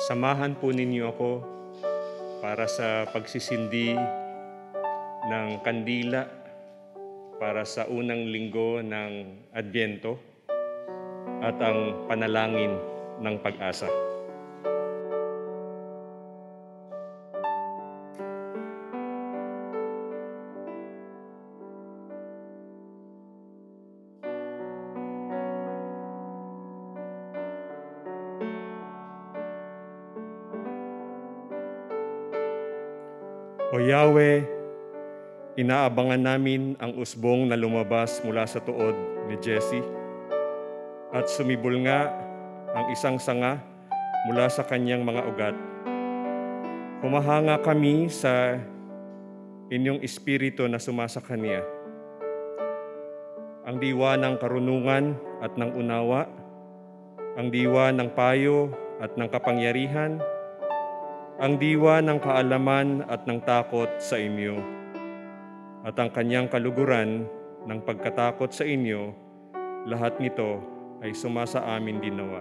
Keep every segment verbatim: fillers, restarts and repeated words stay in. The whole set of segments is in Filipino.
Samahan po ninyo ako para sa pagsisindi ng kandila para sa unang linggo ng Adbyento at ang panalangin ng pag-asa. O Yahweh, inaabangan namin ang usbong na lumabas mula sa tuod ni Jesse at sumibol nga ang isang sanga mula sa kanyang mga ugat. Humahanga kami sa inyong espiritu na sumasa kanya. Ang diwa ng karunungan at ng unawa, ang diwa ng payo at ng kapangyarihan, ang diwa ng kaalaman at ng takot sa inyo, at ang kanyang kaluguran ng pagkatakot sa inyo, lahat nito ay sumasa amin ginawa.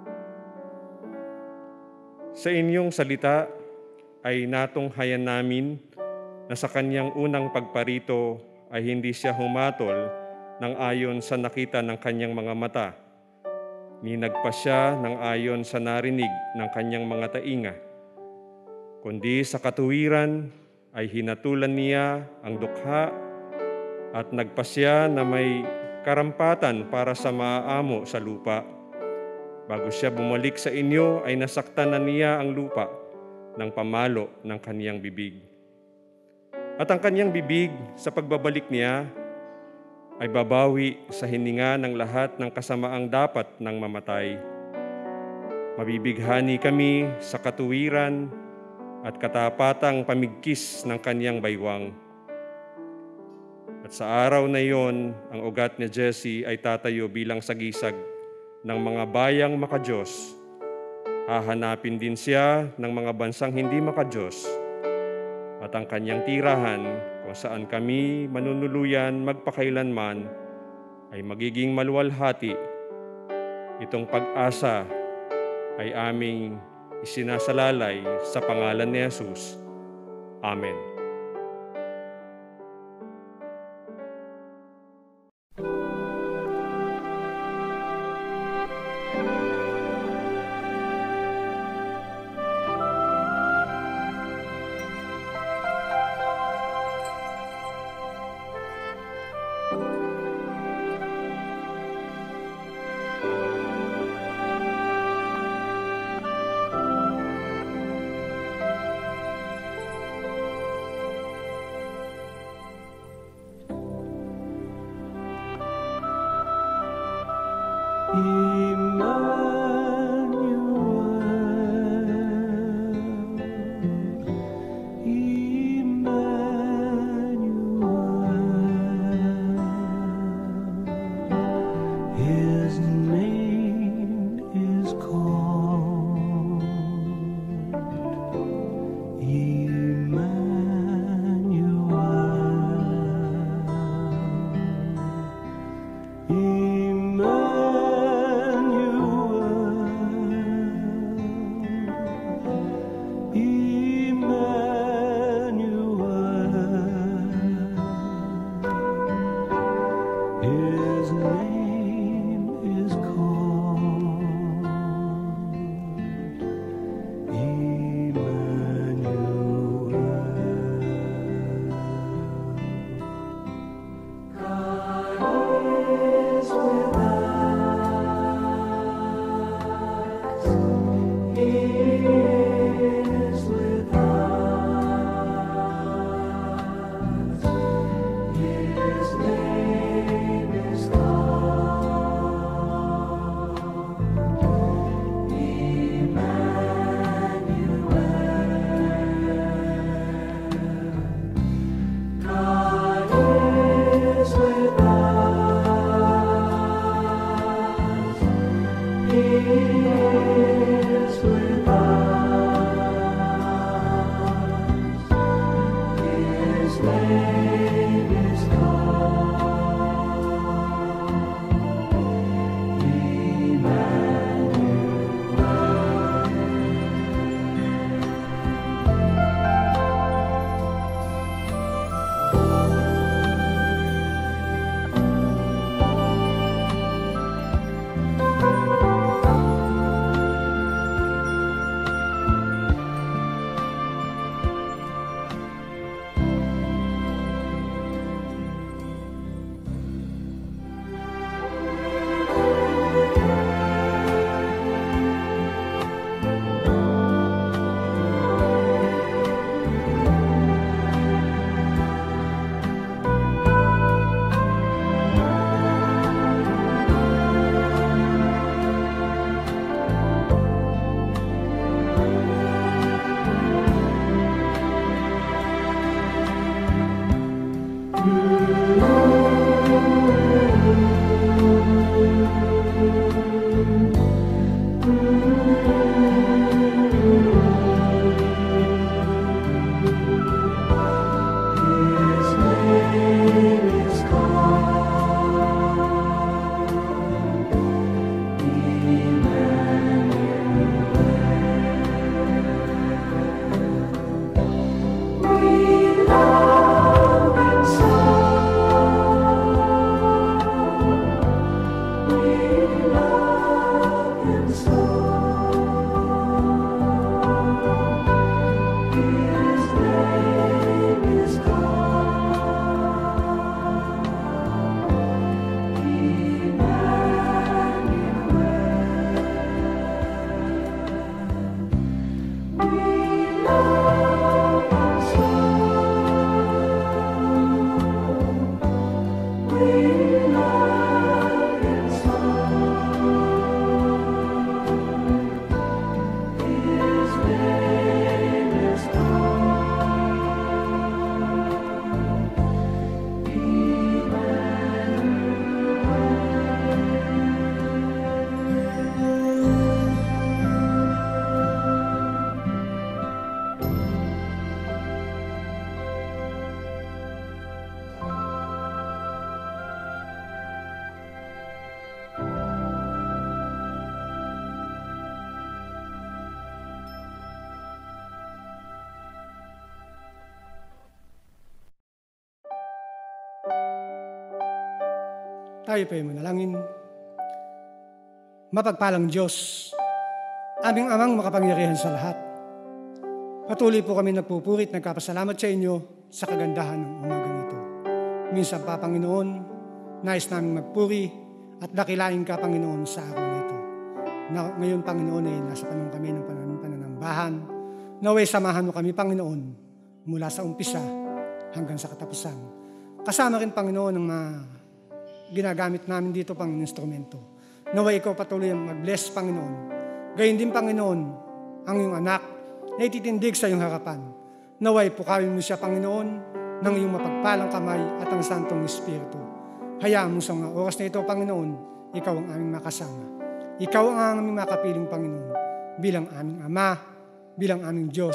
Sa inyong salita ay natunghayan namin na sa kanyang unang pagparito ay hindi siya humatol ng ayon sa nakita ng kanyang mga mata, ni nagpa siya ng ayon sa narinig ng kanyang mga tainga, kundi sa katuwiran ay hinatulan niya ang dukha at nagpasya na may karampatan para sa maaamo sa lupa. Bago siya bumalik sa inyo ay nasaktan na niya ang lupa ng pamalo ng kaniyang bibig. At ang kaniyang bibig sa pagbabalik niya ay babawi sa hininga ng lahat ng kasamaang dapat ng mamatay. Mabibighani kami sa katuwiran at katapatang pamigkis ng kaniyang baywang. At sa araw na iyon, ang ugat ni Jesse ay tatayo bilang sagisag ng mga bayang makadiyos. Hahanapin din siya ng mga bansang hindi makadiyos. At ang kaniyang tirahan, kung saan kami manunuluyan magpakailanman, ay magiging maluwalhati. Itong pag-asa ay aming isinasalalay sa pangalan ni Jesus. Amen. Tayo po ay manalangin. Mapagpalang Diyos, aming amang makapangyarihan sa lahat. Patuloy po kami nagpupurit, nagkapasalamat sa inyo sa kagandahan ng umagang ito. Minsan pa, Panginoon, nais namin magpuri at dakilain ka, Panginoon, sa araw nito. Na, ngayon, Panginoon, ay nasa panahon kami ng pananam- pananambahan. Naway samahan mo kami, Panginoon, mula sa umpisa hanggang sa katapusan. Kasama rin, Panginoon, ang mga ginagamit namin dito pang instrumento. Naway ikaw patuloy ang mag-bless, Panginoon. Gayon din, Panginoon, ang iyong anak na ititindig sa iyong harapan. Naway pukawin mo siya, Panginoon, ng iyong mapagpalang kamay at ang Santong Espiritu. Hayaan mo sa mga oras na ito, Panginoon, ikaw ang aming makasama. Ikaw ang aming makapiling, Panginoon, bilang aming Ama, bilang aming Diyos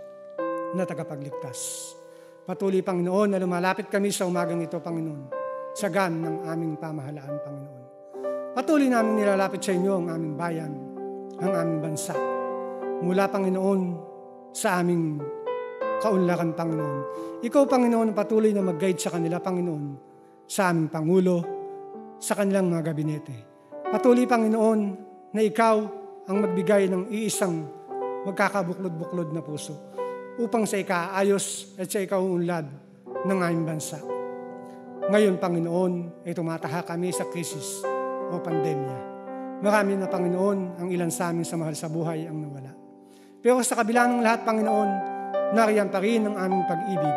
na tagapagligtas. Patuloy, Panginoon, na lumalapit kami sa umagang ito, Panginoon, sagan ng aming pamahalaan, Panginoon. Patuloy namin nilalapit sa inyo ang aming bayan, ang aming bansa. Mula, Panginoon, sa aming kaunlakan, Panginoon. Ikaw, Panginoon, patuloy na mag-guide sa kanila, Panginoon, sa aming Pangulo, sa kanilang mga gabinete. Patuloy, Panginoon, na ikaw ang magbigay ng iisang magkakabuklod-buklod na puso upang sa ikaayos at sa ikauunlad ng aming bansa. Ngayon, Panginoon, ay tumataha kami sa krisis o pandemya. Marami na, Panginoon, ang ilan sa amin sa mahal sa buhay ang nawala. Pero sa kabila ng lahat, Panginoon, nariyan pa rin ang aming pag-ibig.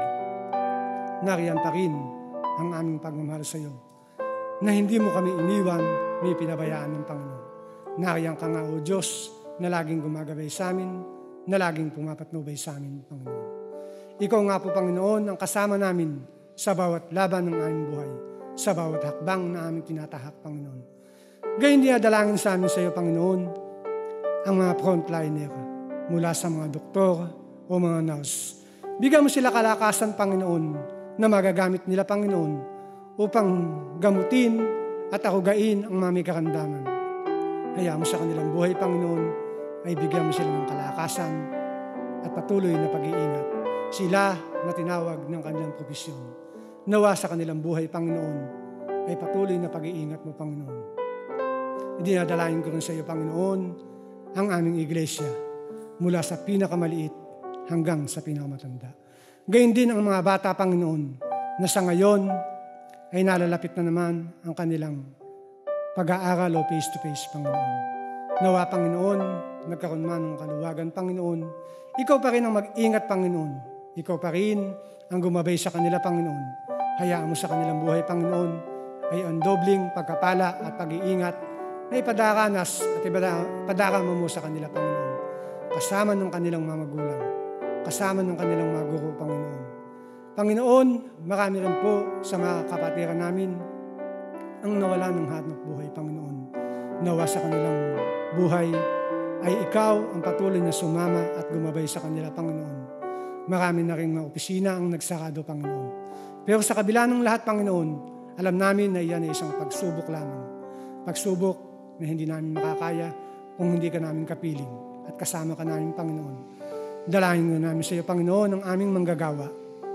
Nariyan pa rin ang aming pagmamahal sa iyo. Na hindi mo kami iniwan, may pinabayaan ng Panginoon. Nariyan ka nga, O Diyos, na laging gumagabay sa amin, na laging pumapatnubay sa amin, Panginoon. Ikaw nga po, Panginoon, ang kasama namin sa bawat laban ng aming buhay, sa bawat hakbang na aming tinatahak, Panginoon. Gayon din dalangin sa amin sa iyo, Panginoon, ang mga frontliner mula sa mga doktor o mga nurse. Bigyan mo sila kalakasan, Panginoon, na magagamit nila, Panginoon, upang gamutin at arugain ang mga may karamdaman. Hayaan mo sa kanilang buhay, Panginoon, ay bigyan mo sila ng kalakasan at patuloy na pag-iingat. Sila na tinawag ng kanilang profesyon. Nawa sa kanilang buhay, Panginoon, ay patuloy na pag-iingat mo, Panginoon. Idinadalain ko rin sa iyo, Panginoon, ang aming iglesia mula sa pinakamaliit hanggang sa pinakamatanda. Gayon din ang mga bata, Panginoon, na sa ngayon ay nalalapit na naman ang kanilang pag-aaral o face-to-face, Panginoon. Nawa, Panginoon, nagkaroon man ng kaluwagan, Panginoon, ikaw pa rin ang mag-ingat, Panginoon. Ikaw pa rin ang gumabay sa kanila, Panginoon. Hayaan mo sa kanilang buhay, Panginoon, ay ang dobling pagkapala at pag-iingat na ipadaranas at ipadarama mo sa kanila, Panginoon. Kasama ng kanilang mga magulang, kasama ng kanilang mga guro, Panginoon. Panginoon, marami rin po sa mga kapatiran namin ang nawala ng hanap buhay, Panginoon. Nawa sa kanilang buhay ay ikaw ang patuloy na sumama at gumabay sa kanila, Panginoon. Marami na rin mga opisina ang nagsarado, Panginoon. Pero sa kabila ng lahat, Panginoon, alam namin na iyan ay isang pagsubok lamang. Pagsubok na hindi namin makakaya kung hindi ka namin kapiling at kasama ka namin, Panginoon. Dalangin mo namin sa iyo, Panginoon, ang aming manggagawa.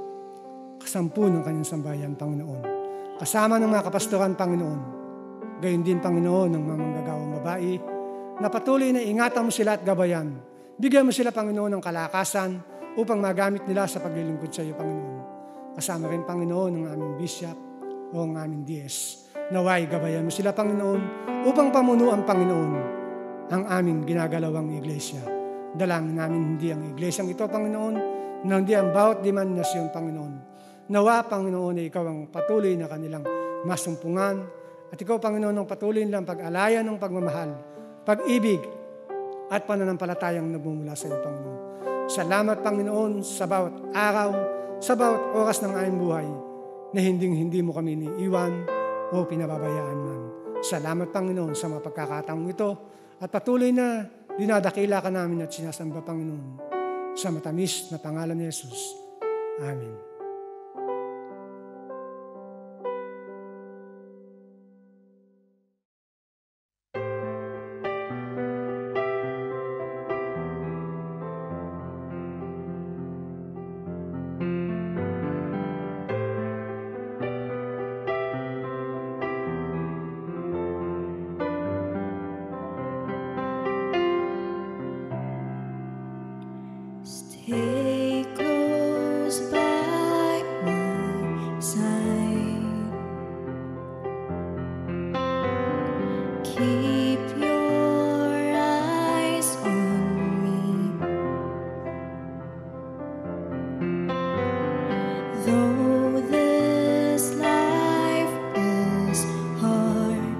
Kasampu ng kanyang sambayan, Panginoon. Kasama ng mga kapastoran, Panginoon. Gayon din, Panginoon, ng mga manggagawang babae na patuloy na ingatan mo sila at gabayan. Bigyan mo sila, Panginoon, ng kalakasan upang magamit nila sa paglilingkod sa iyo, Panginoon. Kasama rin, Panginoon, ang aming bishop o ang aming D S. Naway, gabayan mo sila, Panginoon, upang pamunuan, Panginoon, ang aming ginagalawang iglesia. Dalangin namin hindi ang iglesyang ito, Panginoon, na hindi ang bawat dimanasyon, Panginoon. Nawa, Panginoon, na ikaw ang patuloy na kanilang masumpungan at ikaw, Panginoon, ang patuloy nilang pag-alaya ng pagmamahal, pag-ibig at pananampalatayang nagmumula sa iyo, Panginoon. Salamat, Panginoon, sa bawat araw, sa bawat oras ng aming buhay na hinding-hindi mo kami iniiwan o pinababayaan man. Salamat, Panginoon, sa mga pagkakataong ito at patuloy na dinadakila ka namin at sinasamba, Panginoon, sa matamis na pangalan ni Jesus. Amen. Keep your eyes on me. Though this life is hard,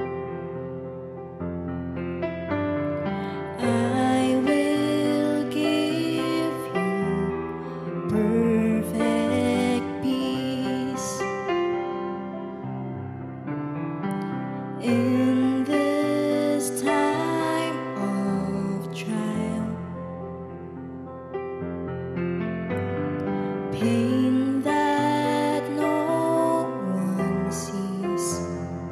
I will give you perfect peace. In this time of trial, pain that no one sees,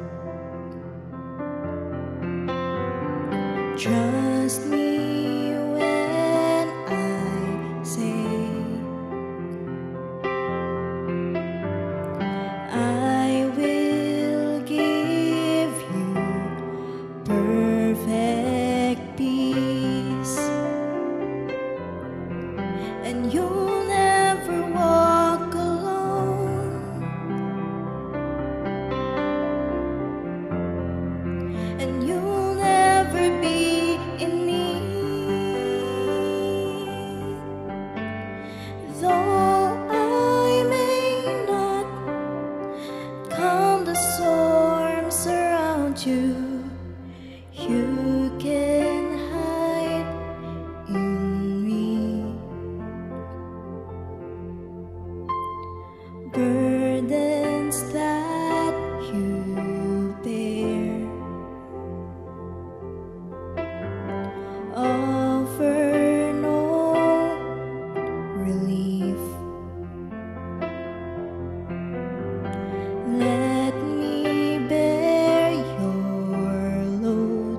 trust me when I say I will give you perfect peace, and you'll never walk alone, and you'll never be in need. Though I may not calm the storms around you, you can hide in me. Burdens that you bear offer no relief. Let me bear your load,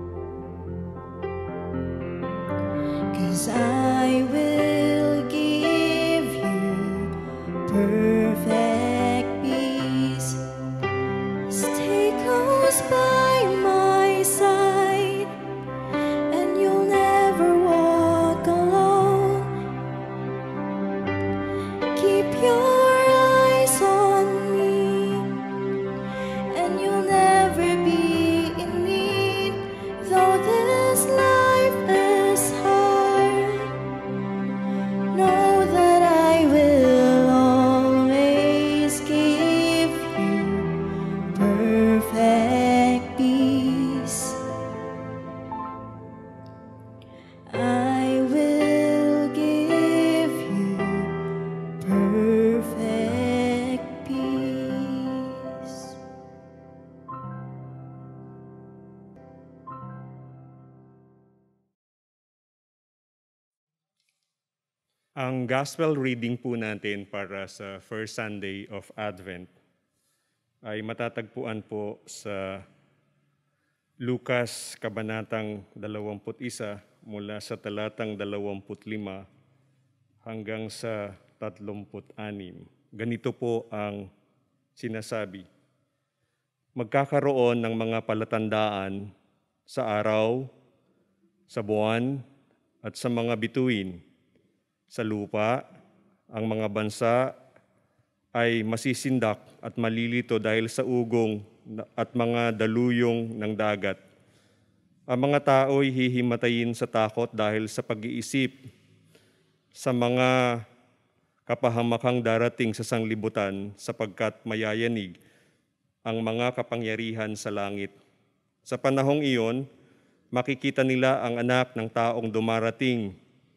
'cause I will give you perfect peace. Stay close by my side, and you'll never walk alone. Keep your eyes on me, and you'll never be in need. Though this life is hard, know that I will always give you perfect peace. I will give you perfect peace. Ang gospel reading po natin para sa first Sunday of Advent ay matatagpuan po sa Lucas Kabanatang dalawampu't isa mula sa talatang dalawampu't lima hanggang sa tatlumput anim. Ganito po ang sinasabi. Magkakaroon ng mga palatandaan sa araw, sa buwan, at sa mga bituin. Sa lupa, ang mga bansa ay masisindak at malilito dahil sa ugong at mga daluyong ng dagat. Ang mga tao'y hihimatayin sa takot dahil sa pag-iisip sa mga kapahamakang darating sa sanglibutan, sapagkat mayayanig ang mga kapangyarihan sa langit. Sa panahong iyon, makikita nila ang anak ng taong dumarating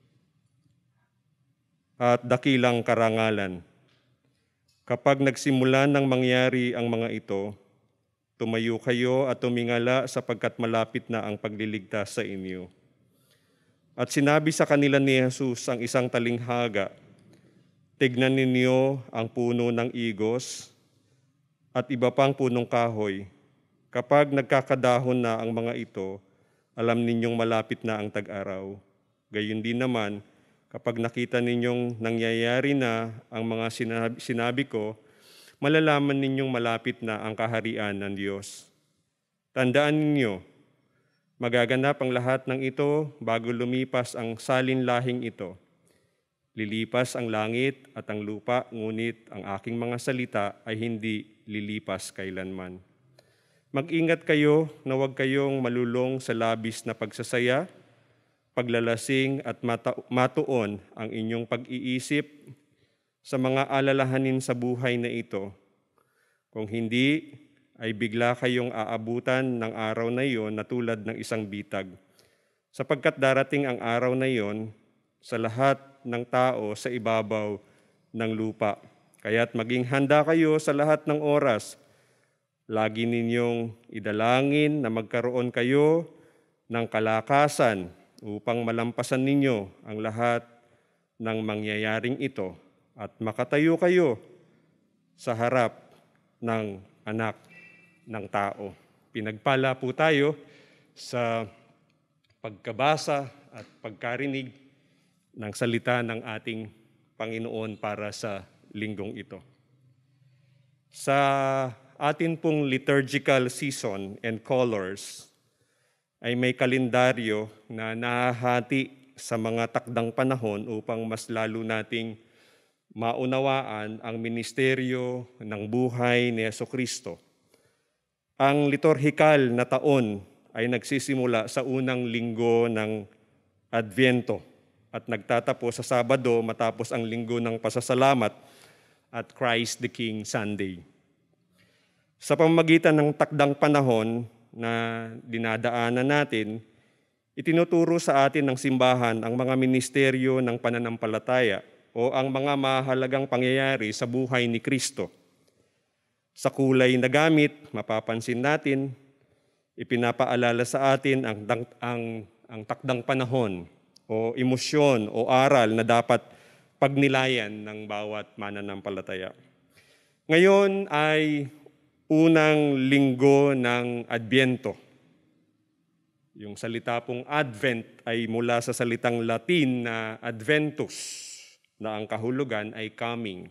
at dakilang karangalan. Kapag nagsimulan ng mangyari ang mga ito, tumayo kayo at tumingala sapagkat malapit na ang pagliligtas sa inyo. At sinabi sa kanila ni Jesus ang isang talinghaga, tignan ninyo ang puno ng igos at iba pang punong kahoy. Kapag nagkakadahon na ang mga ito, alam ninyong malapit na ang tag-araw. Gayon din naman, kapag nakita ninyong nangyayari na ang mga sinabi, sinabi ko, malalaman ninyong malapit na ang kaharian ng Diyos. Tandaan ninyo, magaganap ang lahat ng ito bago lumipas ang salinlahing ito. Lilipas ang langit at ang lupa, ngunit ang aking mga salita ay hindi lilipas kailanman. Mag-ingat kayo na huwag kayong malulong sa labis na pagsasaya, paglalasing at mata- matuon ang inyong pag-iisip sa mga alalahanin sa buhay na ito. Kung hindi, ay bigla kayong aabutan ng araw na iyon na tulad ng isang bitag. Sapagkat darating ang araw na iyon sa lahat ng tao sa ibabaw ng lupa. Kaya't maging handa kayo sa lahat ng oras. Lagi ninyong idalangin na magkaroon kayo ng kalakasan upang malampasan ninyo ang lahat ng mangyayaring ito at makatayo kayo sa harap ng anak ng tao. Pinagpala po tayo sa pagkabasa at pagkarinig ng salita ng ating Panginoon para sa linggong ito. Sa atin pong liturgical season and colors ay may kalendaryo na nahahati sa mga takdang panahon upang mas lalo nating maunawaan ang ministeryo ng buhay ni Jesucristo. Ang liturhikal na taon ay nagsisimula sa unang linggo ng Adbyento at nagtatapos sa Sabado matapos ang linggo ng pasasalamat at Christ the King Sunday. Sa pamamagitan ng takdang panahon na dinadaanan natin, itinuturo sa atin ng simbahan ang mga ministeryo ng pananampalataya o ang mga mahalagang pangyayari sa buhay ni Kristo. Sa kulay na gamit, mapapansin natin, ipinapaalala sa atin ang, ang, ang takdang panahon o emosyon o aral na dapat pagnilayan ng bawat mananampalataya. Ngayon ay unang linggo ng Adbyento. Yung salita pong Advent ay mula sa salitang Latin na Adventus, na ang kahulugan ay coming.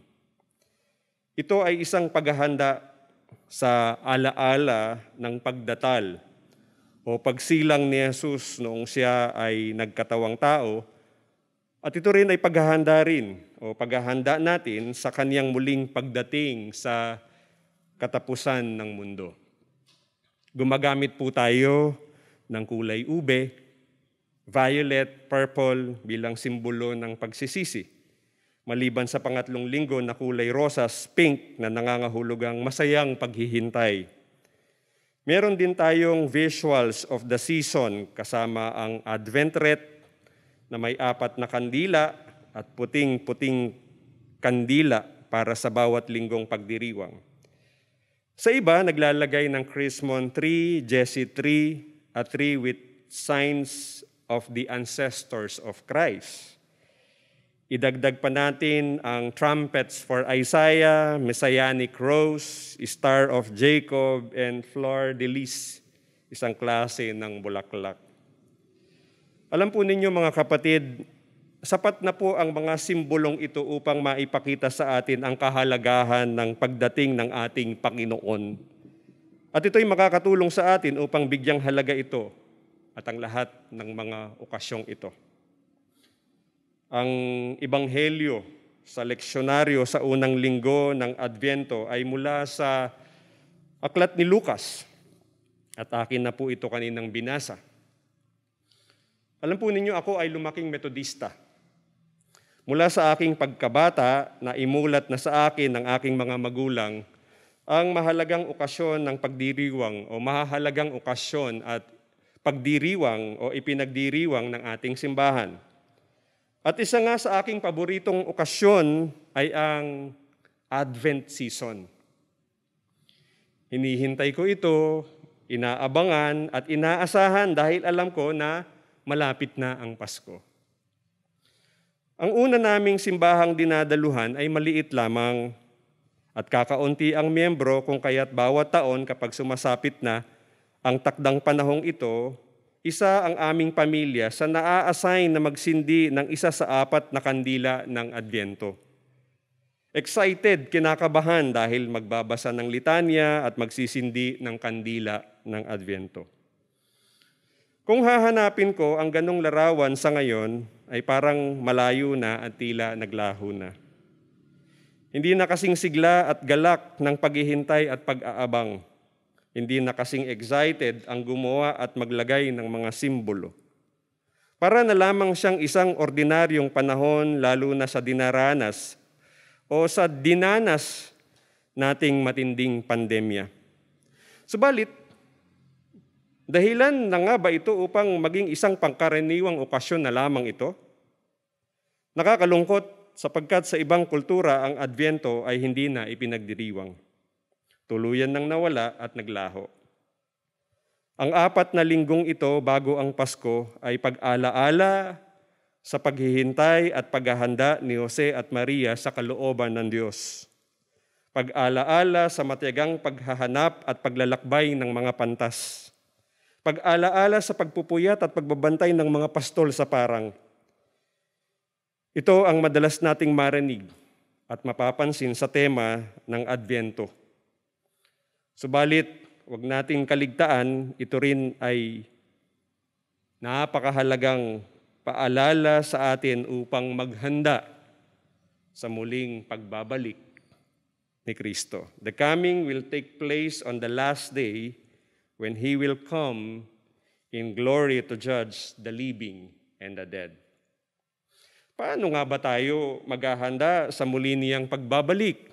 Ito ay isang paghahanda sa alaala ng pagdatal o pagsilang ni Jesus noong siya ay nagkatawang tao. At ito rin ay paghahanda rin o paghahanda natin sa kaniyang muling pagdating sa katapusan ng mundo. Gumagamit po tayo ng kulay ube, violet, purple bilang simbolo ng pagsisisi. Maliban sa pangatlong linggo na kulay rosas, pink na nangangahulugang masayang paghihintay. Meron din tayong visuals of the season kasama ang Advent wreath na may apat na kandila at puting-puting kandila para sa bawat linggong pagdiriwang. Sa iba, naglalagay ng Chrismon tree, Jesse tree, a tree with signs of the ancestors of Christ. Idagdag pa natin ang trumpets for Isaiah, Messianic rose, Star of Jacob, and Fleur de Lis, isang klase ng bulaklak. Alam po ninyo mga kapatid, sapat na po ang mga simbolong ito upang maipakita sa atin ang kahalagahan ng pagdating ng ating Panginoon. At ito'y makakatulong sa atin upang bigyang halaga ito at ang lahat ng mga okasyong ito. Ang ebanghelyo sa leksyonaryo sa unang linggo ng Adbyento ay mula sa aklat ni Lucas. At akin na po ito kaninang binasa. Alam po ninyo, ako ay lumaking metodista. Mula sa aking pagkabata na imulat na sa akin ng aking mga magulang ang mahalagang okasyon ng pagdiriwang o mahalagang okasyon at pagdiriwang o ipinagdiriwang ng ating simbahan. At isa nga sa aking paboritong okasyon ay ang Advent season. Hinihintay ko ito, inaabangan at inaasahan dahil alam ko na malapit na ang Pasko. Ang una naming simbahang dinadaluhan ay maliit lamang at kakaunti ang miyembro kung kaya't bawat taon kapag sumasapit na ang takdang panahong ito, isa ang aming pamilya sa naa-assign na magsindi ng isa sa apat na kandila ng Adbyento. Excited, kinakabahan dahil magbabasa ng litanya at magsisindi ng kandila ng Adbyento. Kung hahanapin ko ang ganong larawan sa ngayon, ay parang malayo na at tila naglaho na. Hindi na kasing sigla at galak ng paghihintay at pag-aabang. Hindi na kasing excited ang gumawa at maglagay ng mga simbolo. Para na lamang siyang isang ordinaryong panahon, lalo na sa dinaranas o sa dinanas nating matinding pandemya. Subalit, dahilan na nga ba ito upang maging isang pangkaraniwang okasyon na lamang ito? Nakakalungkot sapagkat sa ibang kultura ang Adbyento ay hindi na ipinagdiriwang. Tuluyan nang nawala at naglaho. Ang apat na linggong ito bago ang Pasko ay pag-alaala sa paghihintay at paghahanda ni Jose at Maria sa kalooban ng Diyos. Pag-alaala sa matiyagang paghahanap at paglalakbay ng mga pantas. Pag-alaala sa pagpupuyat at pagbabantay ng mga pastol sa parang. Ito ang madalas nating marinig at mapapansin sa tema ng Adbyento. Subalit, huwag nating kaligtaan, ito rin ay napakahalagang paalala sa atin upang maghanda sa muling pagbabalik ni Kristo. The coming will take place on the last day when He will come in glory to judge the living and the dead. Paano nga ba tayo maghahanda sa muli niyang pagbabalik?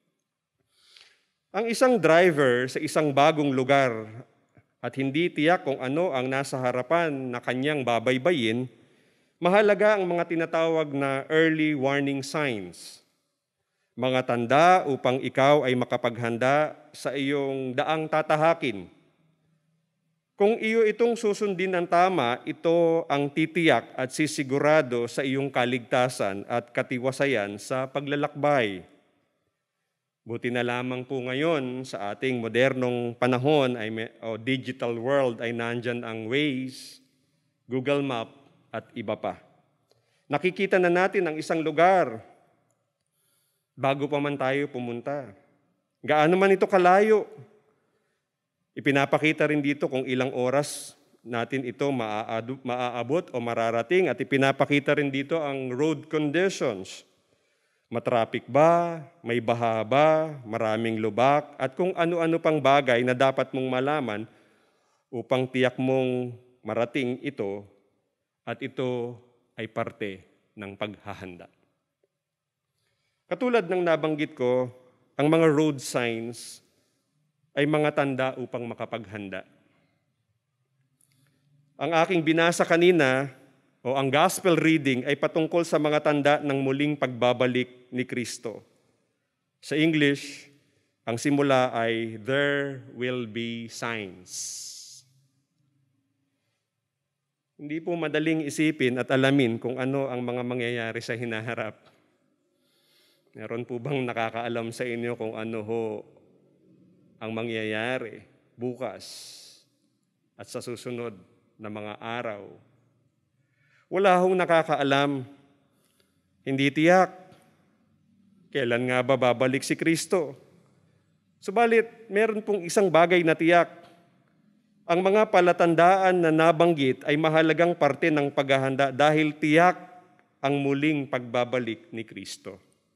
Ang isang driver sa isang bagong lugar at hindi tiyak kung ano ang nasa harapan na kanyang babaybayin, mahalaga ang mga tinatawag na early warning signs. Mga tanda upang ikaw ay makapaghanda sa iyong daang tatahakin. Kung iyo itong susundin ng tama, ito ang titiyak at sisigurado sa iyong kaligtasan at katiwasayan sa paglalakbay. Buti na lamang po ngayon sa ating modernong panahon ay may, o digital world ay nandyan ang Waze, Google Map at iba pa. Nakikita na natin ang isang lugar bago pa man tayo pumunta. Gaano man ito kalayo. Ipinapakita rin dito kung ilang oras natin ito maaabot o mararating at ipinapakita rin dito ang road conditions. Matraffic ba, may baha ba, maraming lubak, at kung ano-ano pang bagay na dapat mong malaman upang tiyak mong marating ito at ito ay parte ng paghahanda. Katulad ng nabanggit ko, ang mga road signs ay mga tanda upang makapaghanda. Ang aking binasa kanina, o ang gospel reading, ay patungkol sa mga tanda ng muling pagbabalik ni Kristo. Sa English, ang simula ay, there will be signs. Hindi po madaling isipin at alamin kung ano ang mga mangyayari sa hinaharap. Meron po bang nakakaalam sa inyo kung ano ho ang mangyayari bukas at sa susunod na mga araw? Wala hong nakakaalam. Hindi tiyak. Kailan nga ba babalik si Kristo? Subalit, meron pong isang bagay na tiyak. Ang mga palatandaan na nabanggit ay mahalagang parte ng paghahanda dahil tiyak ang muling pagbabalik ni Kristo.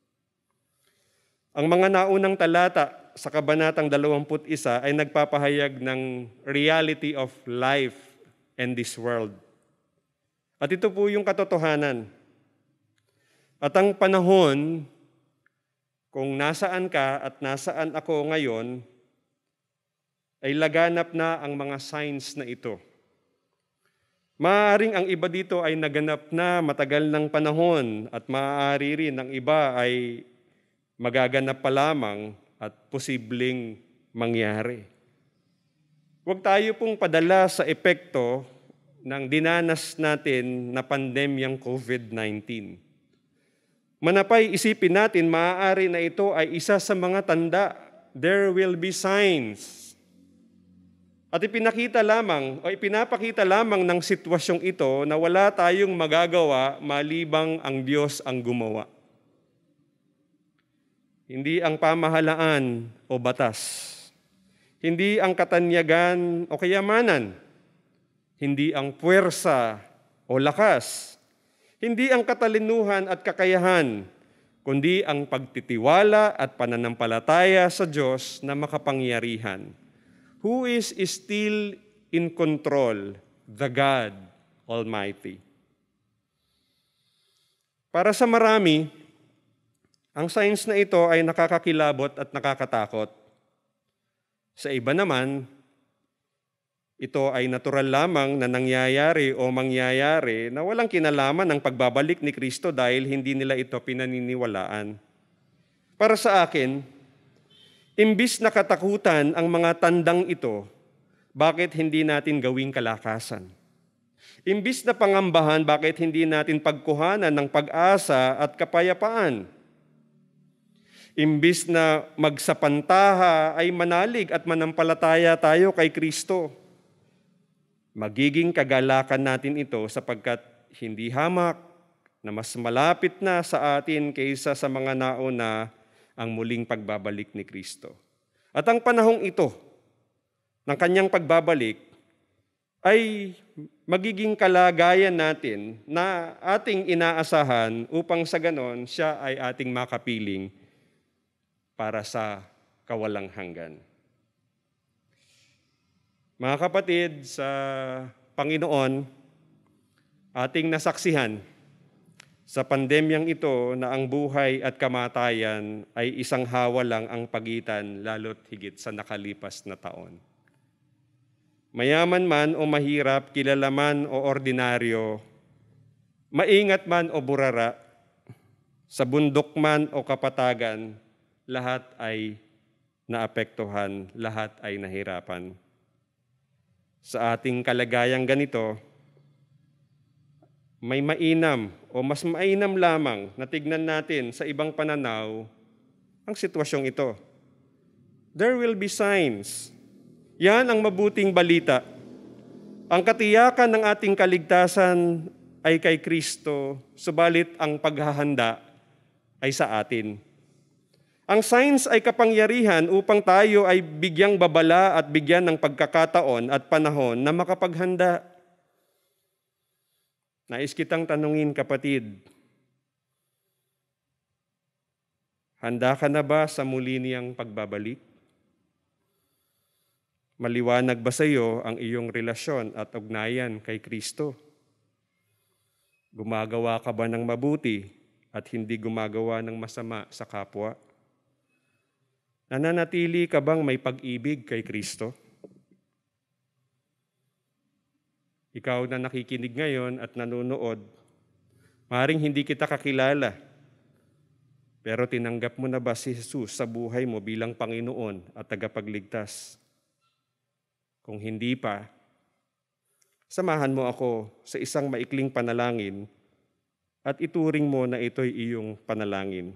Ang mga naunang talata sa Kabanatang dalawampu't isa ay nagpapahayag ng reality of life and this world. At ito po yung katotohanan. At ang panahon, kung nasaan ka at nasaan ako ngayon, ay laganap na ang mga signs na ito. Maaaring ang iba dito ay naganap na matagal ng panahon at maaari rin ang iba ay magaganap pa lamang at posibleng mangyari. Huwag tayo pong padala sa epekto ng dinanas natin na pandemyang COVID nineteen. Manapay isipin natin, maaari na ito ay isa sa mga tanda. There will be signs. At ipinakita lamang o ipinapakita lamang ng sitwasyong ito na wala tayong magagawa malibang ang Diyos ang gumawa. Hindi ang pamahalaan o batas. Hindi ang katanyagan o kayamanan. Hindi ang puwersa o lakas. Hindi ang katalinuhan at kakayahan, kundi ang pagtitiwala at pananampalataya sa Diyos na makapangyarihan. who is still in control, the God Almighty. Para sa marami, ang signs na ito ay nakakakilabot at nakakatakot. Sa iba naman, ito ay natural lamang na nangyayari o mangyayari na walang kinalaman ng pagbabalik ni Kristo dahil hindi nila ito pinaniniwalaan. Para sa akin, imbis na katakutan ang mga tandang ito, bakit hindi natin gawing kalakasan? Imbis na pangambahan, bakit hindi natin pagkuhanan ng pag-asa at kapayapaan? Imbis na magsapantaha ay manalig at manampalataya tayo kay Kristo. Magiging kagalakan natin ito sapagkat hindi hamak na mas malapit na sa atin kaysa sa mga nauna ang muling pagbabalik ni Kristo. At ang panahong ito ng kanyang pagbabalik ay magiging kalagayan natin na ating inaasahan upang sa ganon siya ay ating makapiling para sa kawalang hanggan. Mga kapatid, sa Panginoon, ating nasaksihan sa pandemyang ito na ang buhay at kamatayan ay isang hawa lang ang pagitan lalo't higit sa nakalipas na taon. Mayaman man o mahirap, kilala man o ordinaryo, maingat man o burara, sa bundok man o kapatagan, lahat ay naapektuhan, lahat ay nahirapan. Sa ating kalagayang ganito, may mainam o mas mainam lamang na tignan natin sa ibang pananaw ang sitwasyong ito. There will be signs. Yan ang mabuting balita. Ang katiyakan ng ating kaligtasan ay kay Kristo, subalit ang paghahanda ay sa atin. Ang signs ay kapangyarihan upang tayo ay bigyang babala at bigyan ng pagkakataon at panahon na makapaghanda. Nais kitang tanungin, kapatid, handa ka na ba sa muli niyang pagbabalik? Maliwanag ba sa iyo ang iyong relasyon at ugnayan kay Kristo? Gumagawa ka ba ng mabuti at hindi gumagawa ng masama sa kapwa? Nananatili ka bang may pag-ibig kay Kristo? Ikaw na nakikinig ngayon at nanonood, maaaring hindi kita kakilala, pero tinanggap mo na ba si Jesus sa buhay mo bilang Panginoon at tagapagligtas? Kung hindi pa, samahan mo ako sa isang maikling panalangin at ituring mo na ito'y iyong panalangin.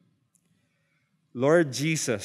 Lord Jesus,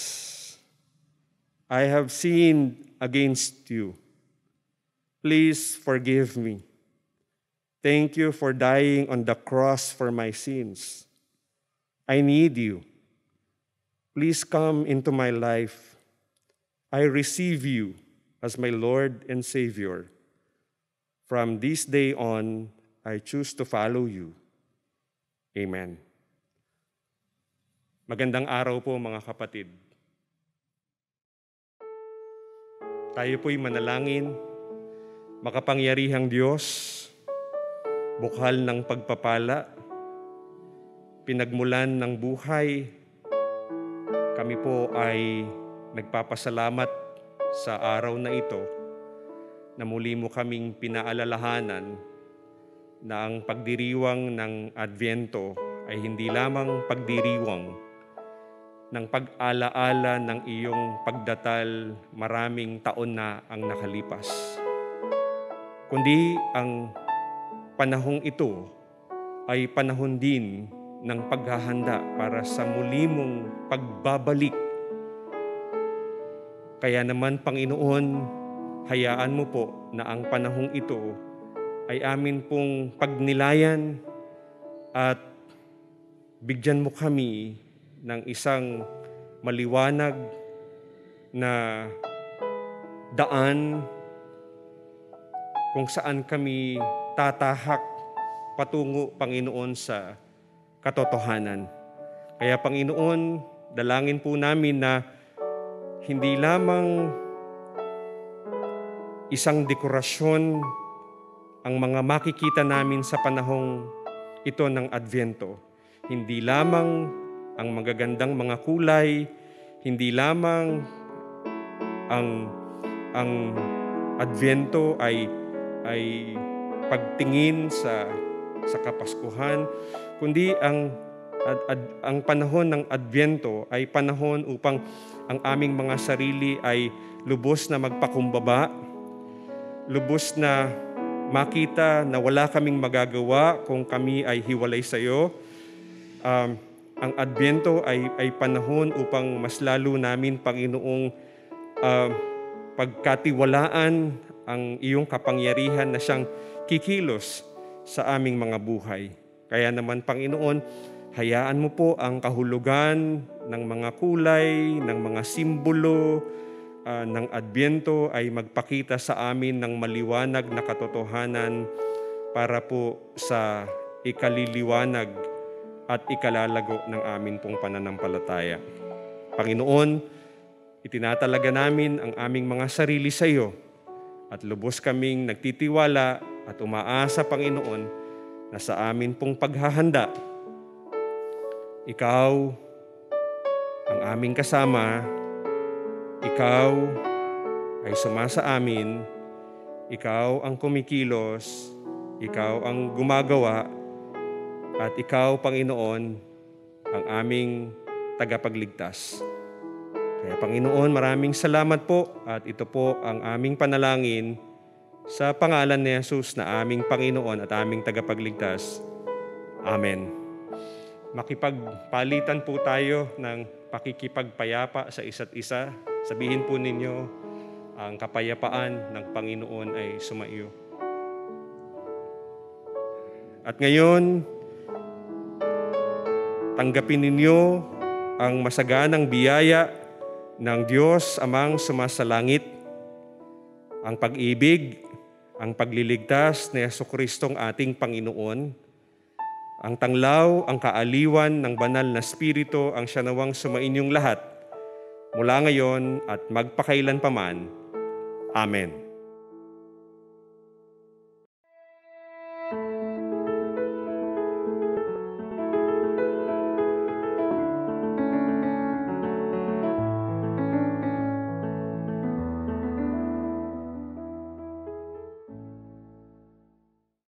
I have sinned against you. Please forgive me. Thank you for dying on the cross for my sins. I need you. Please come into my life. I receive you as my Lord and Savior. From this day on, I choose to follow you. Amen. Magandang araw po, mga kapatid. Tayo po'y manalangin. Makapangyarihang Diyos, bukhal ng pagpapala, pinagmulan ng buhay, kami po ay nagpapasalamat sa araw na ito na muli mo kaming pinaalalahanan na ang pagdiriwang ng Adbyento ay hindi lamang pagdiriwang ng pag-alaala ng iyong pagdatal maraming taon na ang nakalipas, kundi ang panahong ito ay panahon din ng paghahanda para sa muli mong pagbabalik. Kaya naman, Panginoon, hayaan mo po na ang panahong ito ay amin pong pagnilayan at bigyan mo kami ng isang maliwanag na daan kung saan kami tatahak patungo, Panginoon, sa katotohanan. Kaya, Panginoon, dalangin po namin na hindi lamang isang dekorasyon ang mga makikita namin sa panahong ito ng Adbyento. Hindi lamang ang magagandang mga kulay, hindi lamang ang ang Adbyento ay ay pagtingin sa sa Kapaskuhan, kundi ang ad, ad, ang panahon ng Adbyento ay panahon upang ang aming mga sarili ay lubos na magpakumbaba, lubos na makita na wala kaming magagawa kung kami ay hiwalay sa iyo. Um, ang Adbyento ay, ay panahon upang mas lalo namin, Panginoong, uh, pagkatiwalaan ang iyong kapangyarihan na siyang kikilos sa aming mga buhay. Kaya naman, Panginoon, hayaan mo po ang kahulugan ng mga kulay, ng mga simbolo, Uh, ng Adbyento ay magpakita sa amin ng maliwanag na katotohanan para po sa ikaliliwanag at ikalalago ng amin pong pananampalataya. Panginoon, itinatalaga namin ang aming mga sarili sa iyo at lubos kaming nagtitiwala at umaasa, Panginoon, na sa amin pong paghahanda, ikaw ang aming kasama. Ikaw ay sumasa amin, ikaw ang kumikilos, ikaw ang gumagawa, at ikaw, Panginoon, ang aming tagapagligtas. Kaya, Panginoon, maraming salamat po at ito po ang aming panalangin sa pangalan ni Jesus na aming Panginoon at aming tagapagligtas. Amen. Makipagpalitan po tayo ng pakikipagpayapa sa isa't isa. Sabihin po ninyo, ang kapayapaan ng Panginoon ay sumaiyo. At ngayon, tanggapin ninyo ang masaganang biyaya ng Diyos Amang sumasalangit, ang pag-ibig, ang pagliligtas ni Jesucristong ating Panginoon, ang tanglaw, ang kaaliwan ng banal na Espiritu, ang siya nawang sumainyong lahat, mula ngayon at magpakailanpaman. Amen.